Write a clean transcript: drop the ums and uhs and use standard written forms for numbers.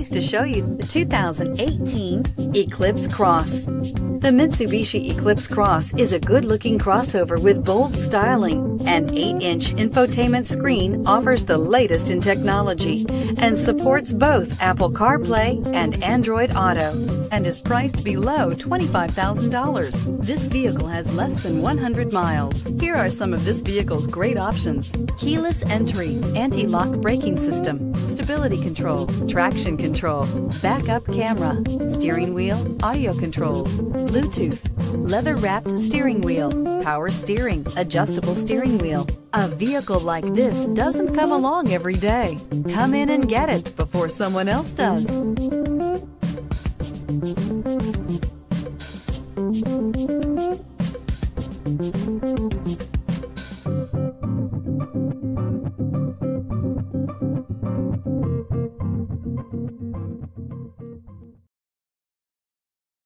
pleased to show you the 2018 Eclipse Cross. The Mitsubishi Eclipse Cross is a good-looking crossover with bold styling. An 8-inch infotainment screen offers the latest in technology and supports both Apple CarPlay and Android Auto, and is priced below $25,000. This vehicle has less than 100 miles. Here are some of this vehicle's great options: keyless entry, anti-lock braking system, stability control, traction control, backup camera, steering wheel audio controls, Bluetooth, leather-wrapped steering wheel, power steering, adjustable steering wheel. A vehicle like this doesn't come along every day. Come in and get it before someone else does.